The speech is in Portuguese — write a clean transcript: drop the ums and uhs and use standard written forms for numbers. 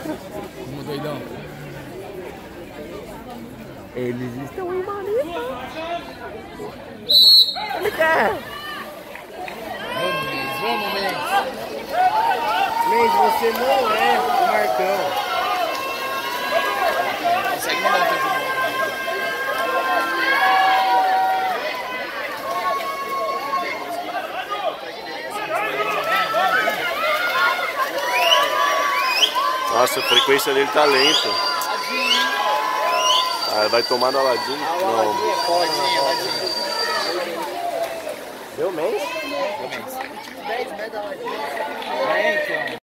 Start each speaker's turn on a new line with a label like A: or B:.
A: Como doidão.
B: Eles estão em Maripa. Ele quer.
A: Vamos, Mendes.
B: Mendes, você não é o Marcão.
A: Consegue mandar um tempo.
B: Nossa, a frequência dele tá lenta. Ah, vai tomar no Aladim? Não. Deu Mendes?
A: Deu Mendes.